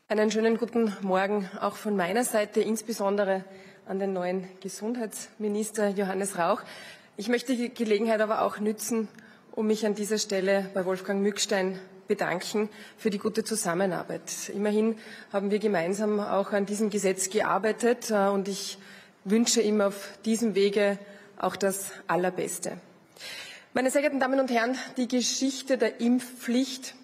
Einen schönen guten Morgen auch von meiner Seite, insbesondere an den neuen Gesundheitsminister Johannes Rauch. Ich möchte die Gelegenheit aber auch nützen, um mich an dieser Stelle bei Wolfgang Mückstein bedanken für die gute Zusammenarbeit. Immerhin haben wir gemeinsam auch an diesem Gesetz gearbeitet und ich wünsche ihm auf diesem Wege auch das Allerbeste. Meine sehr geehrten Damen und Herren, die Geschichte der Impfpflicht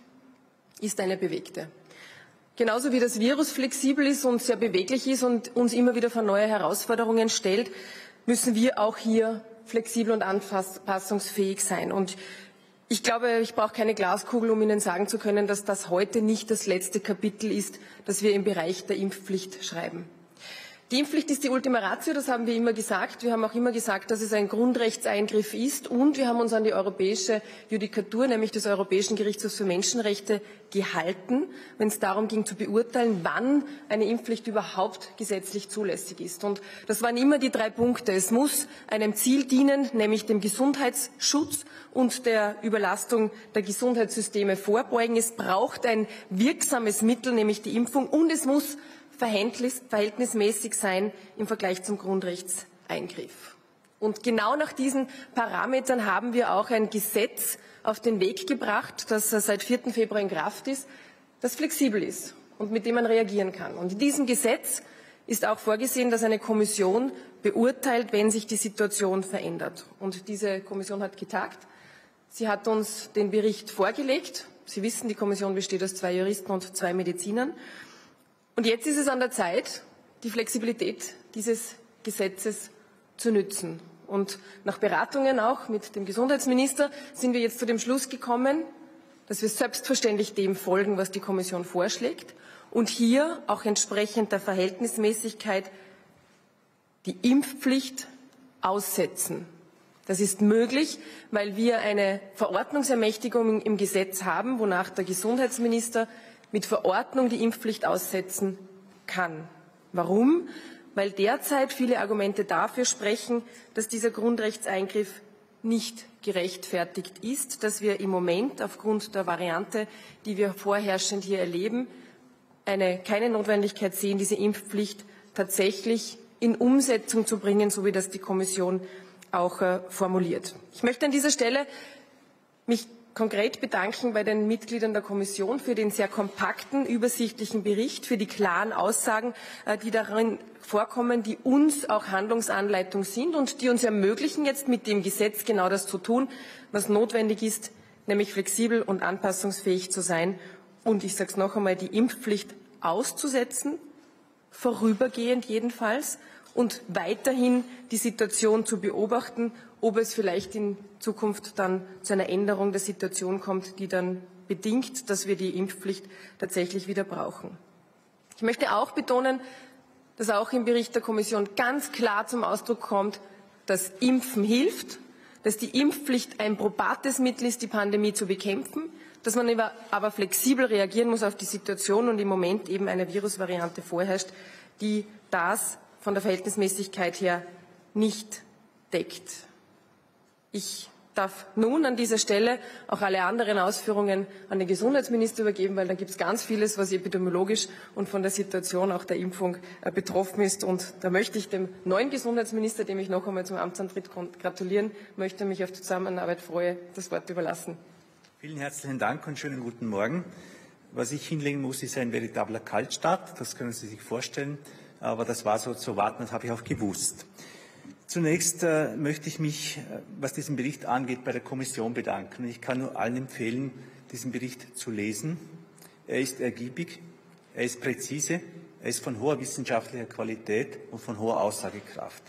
ist eine bewegte. Genauso wie das Virus flexibel ist und sehr beweglich ist und uns immer wieder vor neue Herausforderungen stellt, müssen wir auch hier flexibel und anpassungsfähig sein. Und ich glaube, ich brauche keine Glaskugel, um Ihnen sagen zu können, dass das heute nicht das letzte Kapitel ist, das wir im Bereich der Impfpflicht schreiben. Die Impfpflicht ist die Ultima Ratio, das haben wir immer gesagt. Wir haben auch immer gesagt, dass es ein Grundrechtseingriff ist. Und wir haben uns an die europäische Judikatur, nämlich des Europäischen Gerichtshofs für Menschenrechte, gehalten, wenn es darum ging, zu beurteilen, wann eine Impfpflicht überhaupt gesetzlich zulässig ist. Und das waren immer die 3 Punkte. Es muss einem Ziel dienen, nämlich dem Gesundheitsschutz und der Überlastung der Gesundheitssysteme vorbeugen. Es braucht ein wirksames Mittel, nämlich die Impfung. Und es muss verhältnismäßig sein im Vergleich zum Grundrechtseingriff. Und genau nach diesen Parametern haben wir auch ein Gesetz auf den Weg gebracht, das seit 4. Februar in Kraft ist, das flexibel ist und mit dem man reagieren kann. Und in diesem Gesetz ist auch vorgesehen, dass eine Kommission beurteilt, wenn sich die Situation verändert. Und diese Kommission hat getagt. Sie hat uns den Bericht vorgelegt. Sie wissen, die Kommission besteht aus 2 Juristen und 2 Medizinern. Und jetzt ist es an der Zeit, die Flexibilität dieses Gesetzes zu nützen. Und nach Beratungen auch mit dem Gesundheitsminister sind wir jetzt zu dem Schluss gekommen, dass wir selbstverständlich dem folgen, was die Kommission vorschlägt und hier auch entsprechend der Verhältnismäßigkeit die Impfpflicht aussetzen. Das ist möglich, weil wir eine Verordnungsermächtigung im Gesetz haben, wonach der Gesundheitsminister mit Verordnung die Impfpflicht aussetzen kann. Warum? Weil derzeit viele Argumente dafür sprechen, dass dieser Grundrechtseingriff nicht gerechtfertigt ist, dass wir im Moment aufgrund der Variante, die wir vorherrschend hier erleben, keine Notwendigkeit sehen, diese Impfpflicht tatsächlich in Umsetzung zu bringen, so wie das die Kommission auch formuliert. Ich möchte an dieser Stelle mich konkret bedanken bei den Mitgliedern der Kommission für den sehr kompakten, übersichtlichen Bericht, für die klaren Aussagen, die darin vorkommen, die uns auch Handlungsanleitung sind und die uns ermöglichen, jetzt mit dem Gesetz genau das zu tun, was notwendig ist, nämlich flexibel und anpassungsfähig zu sein und, ich sage es noch einmal, die Impfpflicht auszusetzen, vorübergehend jedenfalls, und weiterhin die Situation zu beobachten, ob es vielleicht in Zukunft dann zu einer Änderung der Situation kommt, die dann bedingt, dass wir die Impfpflicht tatsächlich wieder brauchen. Ich möchte auch betonen, dass auch im Bericht der Kommission ganz klar zum Ausdruck kommt, dass Impfen hilft, dass die Impfpflicht ein probates Mittel ist, die Pandemie zu bekämpfen, dass man aber flexibel reagieren muss auf die Situation und im Moment eben eine Virusvariante vorherrscht, die das von der Verhältnismäßigkeit her nicht deckt. Ich darf nun an dieser Stelle auch alle anderen Ausführungen an den Gesundheitsminister übergeben, weil da gibt es ganz vieles, was epidemiologisch und von der Situation auch der Impfung betroffen ist. Und da möchte ich dem neuen Gesundheitsminister, dem ich noch einmal zum Amtsantritt gratulieren möchte, mich auf die Zusammenarbeit freue, das Wort überlassen. Vielen herzlichen Dank und schönen guten Morgen. Was ich hinlegen muss, ist ein veritabler Kaltstart. Das können Sie sich vorstellen. Aber das war so zu erwarten, das habe ich auch gewusst. Zunächst möchte ich mich, was diesen Bericht angeht, bei der Kommission bedanken. Ich kann nur allen empfehlen, diesen Bericht zu lesen. Er ist ergiebig, er ist präzise, er ist von hoher wissenschaftlicher Qualität und von hoher Aussagekraft.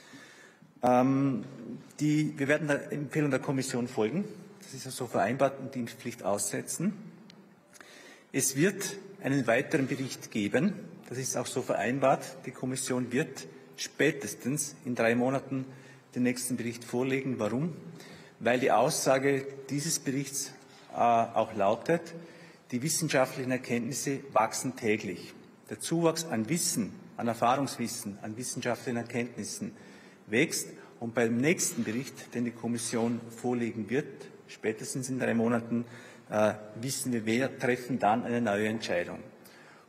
Wir werden der Empfehlung der Kommission folgen. Das ist ja so vereinbart und die Impfpflicht aussetzen. Es wird einen weiteren Bericht geben. Das ist auch so vereinbart. Die Kommission wird spätestens in 3 Monaten den nächsten Bericht vorlegen. Warum? Weil die Aussage dieses Berichts auch lautet, die wissenschaftlichen Erkenntnisse wachsen täglich. Der Zuwachs an Wissen, an Erfahrungswissen, an wissenschaftlichen Erkenntnissen wächst. Und beim nächsten Bericht, den die Kommission vorlegen wird, spätestens in 3 Monaten, wissen wir, treffen dann eine neue Entscheidung.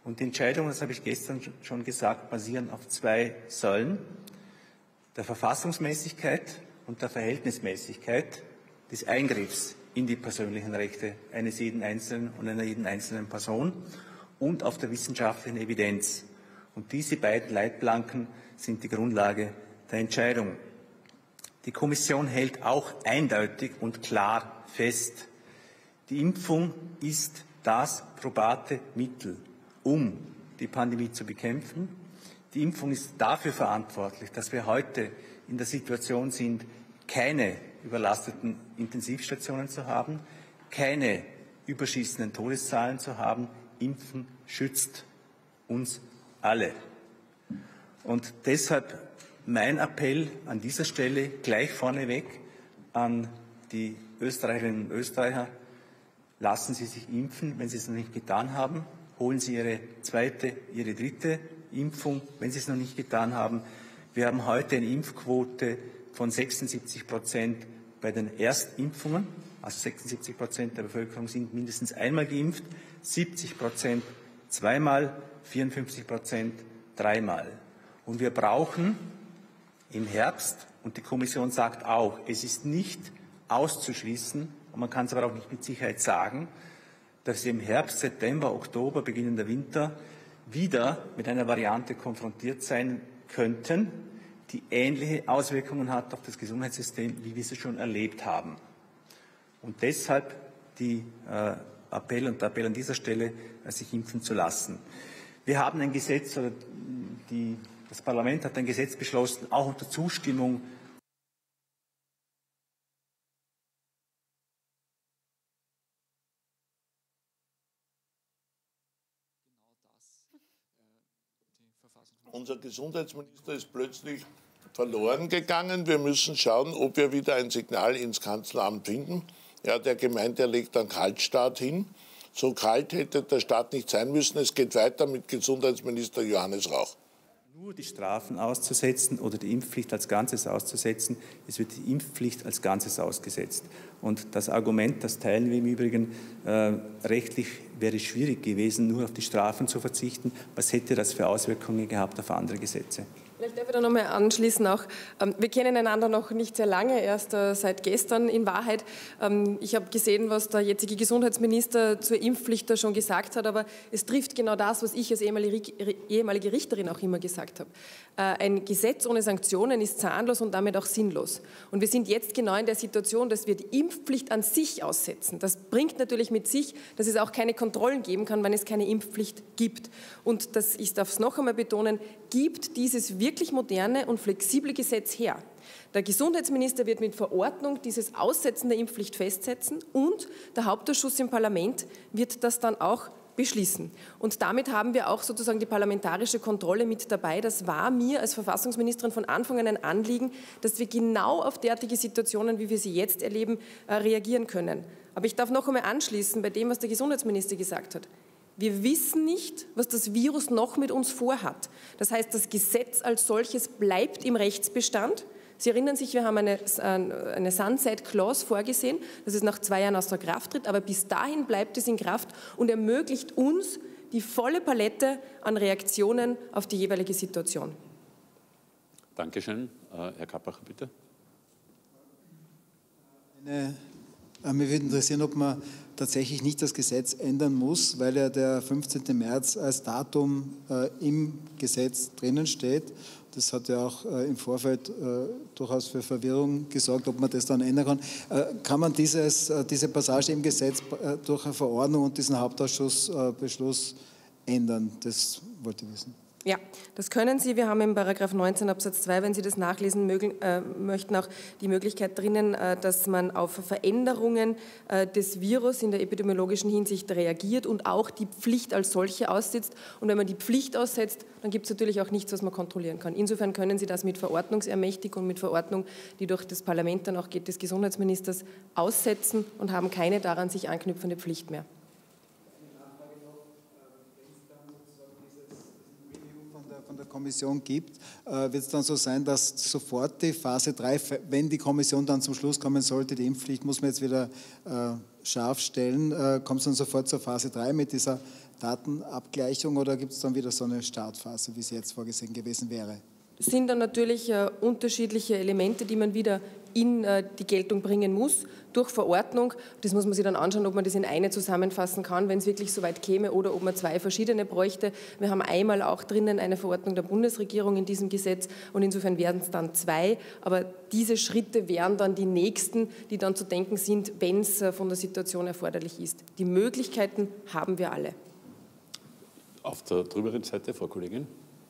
Und die Entscheidungen, das habe ich gestern schon gesagt, basieren auf zwei Säulen: der Verfassungsmäßigkeit und der Verhältnismäßigkeit des Eingriffs in die persönlichen Rechte eines jeden Einzelnen und einer jeden einzelnen Person und auf der wissenschaftlichen Evidenz. Und diese beiden Leitplanken sind die Grundlage der Entscheidung. Die Kommission hält auch eindeutig und klar fest: Die Impfung ist das probate Mittel, um die Pandemie zu bekämpfen. Die Impfung ist dafür verantwortlich, dass wir heute in der Situation sind, keine überlasteten Intensivstationen zu haben, keine überschießenden Todeszahlen zu haben. Impfen schützt uns alle. Und deshalb mein Appell an dieser Stelle gleich vorneweg an die Österreicherinnen und Österreicher: Lassen Sie sich impfen, wenn Sie es noch nicht getan haben. Holen Sie Ihre zweite, Ihre dritte Impfung, wenn Sie es noch nicht getan haben. Wir haben heute eine Impfquote von 76% bei den Erstimpfungen. Also 76% der Bevölkerung sind mindestens einmal geimpft, 70% zweimal, 54% dreimal. Und wir brauchen im Herbst, und die Kommission sagt auch, es ist nicht auszuschließen, und man kann es aber auch nicht mit Sicherheit sagen, dass wir im Herbst, September, Oktober, beginnender Winter, wieder mit einer Variante konfrontiert sein könnten, die ähnliche Auswirkungen hat auf das Gesundheitssystem, wie wir sie schon erlebt haben. Und deshalb der Appell an dieser Stelle, sich impfen zu lassen. Wir haben ein Gesetz, oder das Parlament hat ein Gesetz beschlossen, auch unter Zustimmung Unser Gesundheitsminister ist plötzlich verloren gegangen. Wir müssen schauen, ob wir wieder ein Signal ins Kanzleramt finden. Er hat ja gemeint, er legt einen Kaltstart hin. So kalt hätte der Start nicht sein müssen. Es geht weiter mit Gesundheitsminister Johannes Rauch. Nur die Strafen auszusetzen oder die Impfpflicht als Ganzes auszusetzen. Es wird die Impfpflicht als Ganzes ausgesetzt. Und das Argument, das teilen wir im Übrigen, rechtlich wäre es schwierig gewesen, nur auf die Strafen zu verzichten. Was hätte das für Auswirkungen gehabt auf andere Gesetze? Vielleicht darf ich da noch mal anschließen auch. Wir kennen einander noch nicht sehr lange, erst seit gestern in Wahrheit. Ich habe gesehen, was der jetzige Gesundheitsminister zur Impfpflicht da schon gesagt hat, aber es trifft genau das, was ich als ehemalige Richterin auch immer gesagt habe. Ein Gesetz ohne Sanktionen ist zahnlos und damit auch sinnlos. Und wir sind jetzt genau in der Situation, dass wir die Impfpflicht an sich aussetzen. Das bringt natürlich mit sich, dass es auch keine Kontrollen geben kann, wenn es keine Impfpflicht gibt. Und das, ich darf es noch einmal betonen, gibt dieses wirklich moderne und flexible Gesetz her. Der Gesundheitsminister wird mit Verordnung dieses Aussetzen der Impfpflicht festsetzen und der Hauptausschuss im Parlament wird das dann auch beschließen. Und damit haben wir auch sozusagen die parlamentarische Kontrolle mit dabei. Das war mir als Verfassungsministerin von Anfang an ein Anliegen, dass wir genau auf derartige Situationen, wie wir sie jetzt erleben, reagieren können. Aber ich darf noch einmal anschließen bei dem, was der Gesundheitsminister gesagt hat. Wir wissen nicht, was das Virus noch mit uns vorhat. Das heißt, das Gesetz als solches bleibt im Rechtsbestand. Sie erinnern sich, wir haben eine Sunset Clause vorgesehen, dass es nach 2 Jahren aus der Kraft tritt, aber bis dahin bleibt es in Kraft und ermöglicht uns die volle Palette an Reaktionen auf die jeweilige Situation. Dankeschön. Herr Kappacher, bitte. Mich würde interessieren, ob man tatsächlich nicht das Gesetz ändern muss, weil ja der 15. März als Datum im Gesetz drinnen steht. Das hat ja auch im Vorfeld durchaus für Verwirrung gesorgt, ob man das dann ändern kann. Kann man diese Passage im Gesetz durch eine Verordnung und diesen Hauptausschussbeschluss ändern? Das wollte ich wissen. Ja, das können Sie. Wir haben im § 19 Absatz 2, wenn Sie das nachlesen möchten, auch die Möglichkeit drinnen, dass man auf Veränderungen des Virus in der epidemiologischen Hinsicht reagiert und auch die Pflicht als solche aussetzt. Und wenn man die Pflicht aussetzt, dann gibt es natürlich auch nichts, was man kontrollieren kann. Insofern können Sie das mit Verordnungsermächtigung, mit Verordnung, die durch das Parlament dann auch geht, des Gesundheitsministers aussetzen und haben keine daran sich anknüpfende Pflicht mehr. Von der Kommission gibt, wird es dann so sein, dass sofort die Phase 3, wenn die Kommission dann zum Schluss kommen sollte, die Impfpflicht muss man jetzt wieder scharf stellen, kommt es dann sofort zur Phase 3 mit dieser Datenabgleichung oder gibt es dann wieder so eine Startphase, wie es jetzt vorgesehen gewesen wäre? Es sind dann natürlich unterschiedliche Elemente, die man wieder in die Geltung bringen muss, durch Verordnung. Das muss man sich dann anschauen, ob man das in eine zusammenfassen kann, wenn es wirklich so weit käme, oder ob man zwei verschiedene bräuchte. Wir haben einmal auch drinnen eine Verordnung der Bundesregierung in diesem Gesetz und insofern werden es dann zwei. Aber diese Schritte wären dann die nächsten, die dann zu denken sind, wenn es von der Situation erforderlich ist. Die Möglichkeiten haben wir alle. Auf der drüberen Seite, Frau Kollegin.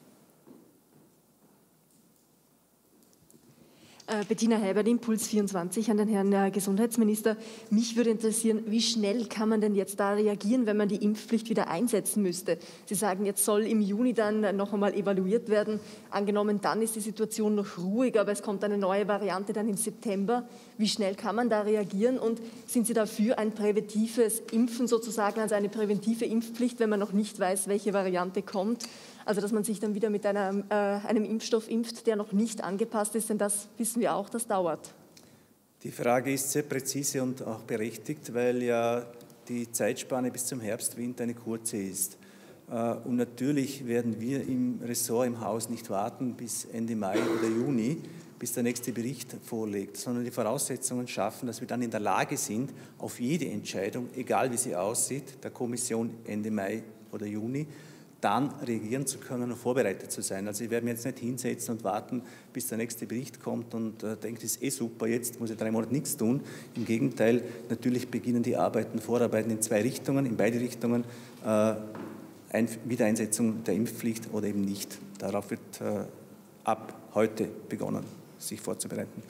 Bettina Heibert, Impuls 24, an den Herrn Gesundheitsminister. Mich würde interessieren, wie schnell kann man denn jetzt da reagieren, wenn man die Impfpflicht wieder einsetzen müsste? Sie sagen, jetzt soll im Juni dann noch einmal evaluiert werden. Angenommen, dann ist die Situation noch ruhig, aber es kommt eine neue Variante dann im September. Wie schnell kann man da reagieren? Und sind Sie dafür ein präventives Impfen sozusagen, also eine präventive Impfpflicht, wenn man noch nicht weiß, welche Variante kommt? Also dass man sich dann wieder mit einem Impfstoff impft, der noch nicht angepasst ist, denn das wissen wir auch, das dauert. Die Frage ist sehr präzise und auch berechtigt, weil ja die Zeitspanne bis zum Herbst-Winter eine kurze ist. Und natürlich werden wir im Ressort, im Haus nicht warten bis Ende Mai oder Juni, bis der nächste Bericht vorliegt, sondern die Voraussetzungen schaffen, dass wir dann in der Lage sind, auf jede Entscheidung, egal wie sie aussieht, der Kommission Ende Mai oder Juni, dann reagieren zu können und vorbereitet zu sein. Also ich werde mich jetzt nicht hinsetzen und warten, bis der nächste Bericht kommt und denke, das ist super, jetzt muss ich 3 Monate nichts tun. Im Gegenteil, natürlich beginnen die Vorarbeiten in 2 Richtungen, in beide Richtungen, Wiedereinsetzung der Impfpflicht oder eben nicht. Darauf wird ab heute begonnen, sich vorzubereiten.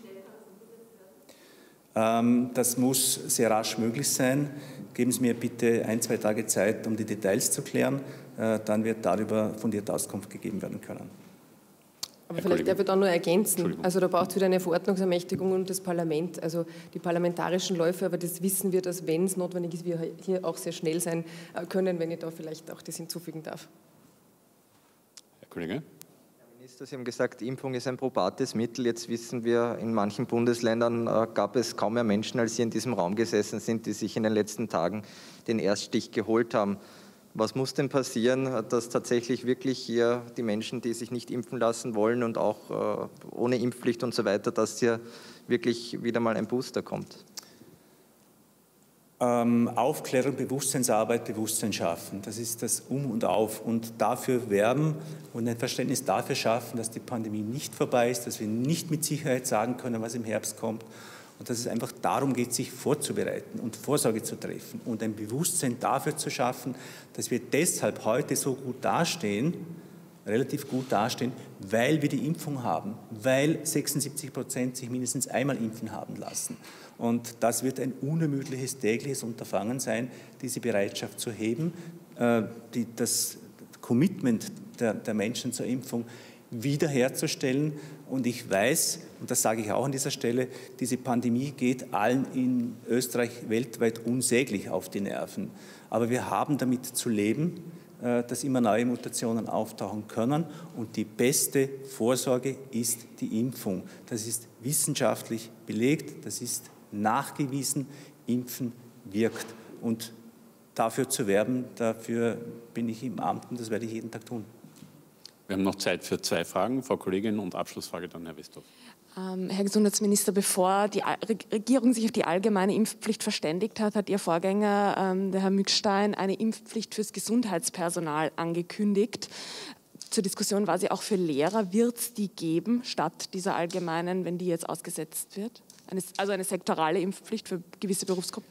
Das muss sehr rasch möglich sein. Geben Sie mir bitte 1-2 Tage Zeit, um die Details zu klären. Dann wird darüber fundierte Auskunft gegeben werden können. Aber vielleicht darf ich da nur ergänzen. Also da braucht es wieder eine Verordnungsermächtigung und das Parlament, also die parlamentarischen Läufe, aber das wissen wir, dass, wenn es notwendig ist, wir hier auch sehr schnell sein können, wenn ich da vielleicht auch das hinzufügen darf. Herr Kollege. Sie haben gesagt, Impfung ist ein probates Mittel. Jetzt wissen wir, in manchen Bundesländern gab es kaum mehr Menschen, als Sie in diesem Raum gesessen sind, die sich in den letzten Tagen den Erststich geholt haben. Was muss denn passieren, dass tatsächlich wirklich hier die Menschen, die sich nicht impfen lassen wollen und auch ohne Impfpflicht und so weiter, dass hier wirklich wieder mal ein Booster kommt? Aufklärung, Bewusstseinsarbeit, Bewusstsein schaffen. Das ist das Um und Auf. Und dafür werben und ein Verständnis dafür schaffen, dass die Pandemie nicht vorbei ist, dass wir nicht mit Sicherheit sagen können, was im Herbst kommt. Und dass es einfach darum geht, sich vorzubereiten und Vorsorge zu treffen und ein Bewusstsein dafür zu schaffen, dass wir deshalb heute so gut dastehen, relativ gut dastehen, weil wir die Impfung haben, weil 76% sich mindestens einmal impfen haben lassen. Und das wird ein unermüdliches tägliches Unterfangen sein, diese Bereitschaft zu heben, das Commitment der Menschen zur Impfung wiederherzustellen. Und ich weiß, und das sage ich auch an dieser Stelle, diese Pandemie geht allen in Österreich weltweit unsäglich auf die Nerven. Aber wir haben damit zu leben, dass immer neue Mutationen auftauchen können. Und die beste Vorsorge ist die Impfung. Das ist wissenschaftlich belegt, das ist nachgewiesen, Impfen wirkt. Und dafür zu werben, dafür bin ich im Amt und das werde ich jeden Tag tun. Wir haben noch Zeit für 2 Fragen. Frau Kollegin, und Abschlussfrage dann Herr Westhoff. Herr Gesundheitsminister, bevor die Regierung sich auf die allgemeine Impfpflicht verständigt hat, hat Ihr Vorgänger, der Herr Mückstein, eine Impfpflicht fürs Gesundheitspersonal angekündigt. Zur Diskussion war sie auch für Lehrer. Wird es die geben, statt dieser allgemeinen, wenn die jetzt ausgesetzt wird? Also eine sektorale Impfpflicht für gewisse Berufsgruppen?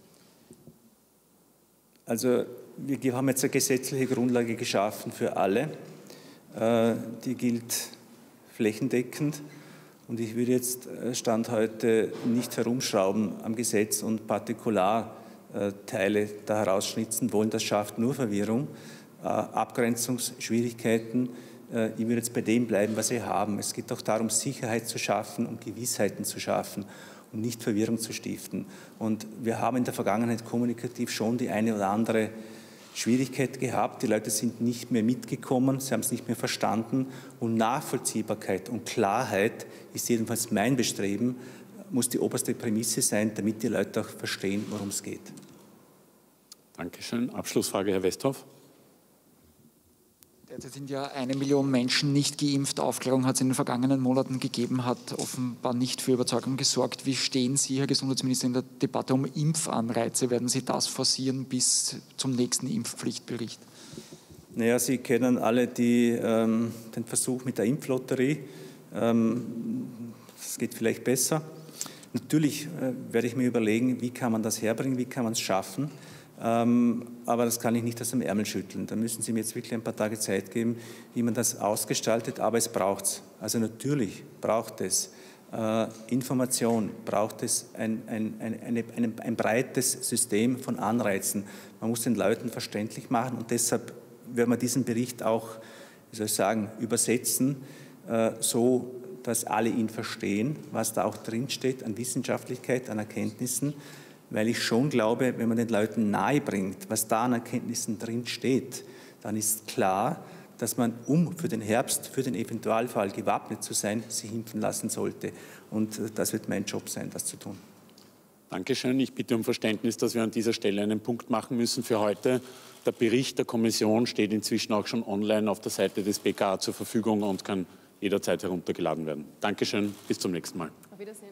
Also wir haben jetzt eine gesetzliche Grundlage geschaffen für alle. Die gilt flächendeckend. Und ich würde jetzt Stand heute nicht herumschrauben am Gesetz und Partikularteile da herausschnitzen wollen. Das schafft nur Verwirrung, Abgrenzungsschwierigkeiten. Ich würde jetzt bei dem bleiben, was wir haben. Es geht auch darum, Sicherheit zu schaffen und Gewissheiten zu schaffen und nicht Verwirrung zu stiften. Und wir haben in der Vergangenheit kommunikativ schon die eine oder andere Schwierigkeit gehabt. Die Leute sind nicht mehr mitgekommen, sie haben es nicht mehr verstanden. Und Nachvollziehbarkeit und Klarheit ist jedenfalls mein Bestreben, muss die oberste Prämisse sein, damit die Leute auch verstehen, worum es geht. Dankeschön. Abschlussfrage, Herr Westhoff. Derzeit sind ja 1 Million Menschen nicht geimpft. Aufklärung hat es in den vergangenen Monaten gegeben, hat offenbar nicht für Überzeugung gesorgt. Wie stehen Sie, Herr Gesundheitsminister, in der Debatte um Impfanreize? Werden Sie das forcieren bis zum nächsten Impfpflichtbericht? Naja, Sie kennen alle den Versuch mit der Impflotterie. Das geht vielleicht besser. Natürlich werde ich mir überlegen, wie kann man das herbringen, wie kann man es schaffen. Aber das kann ich nicht aus dem Ärmel schütteln. Da müssen Sie mir jetzt wirklich ein paar Tage Zeit geben, wie man das ausgestaltet. Aber es braucht es. Also natürlich braucht es Information, braucht es ein breites System von Anreizen. Man muss den Leuten verständlich machen und deshalb werden wir diesen Bericht auch, wie soll ich sagen, übersetzen, so dass alle ihn verstehen, was da auch drinsteht an Wissenschaftlichkeit, an Erkenntnissen. Weil ich schon glaube, wenn man den Leuten nahebringt, was da an Erkenntnissen drinsteht, dann ist klar, dass man, um für den Herbst, für den Eventualfall gewappnet zu sein, sich impfen lassen sollte. Und das wird mein Job sein, das zu tun. Dankeschön. Ich bitte um Verständnis, dass wir an dieser Stelle einen Punkt machen müssen für heute. Der Bericht der Kommission steht inzwischen auch schon online auf der Seite des BKA zur Verfügung und kann jederzeit heruntergeladen werden. Dankeschön. Bis zum nächsten Mal. Auf Wiedersehen.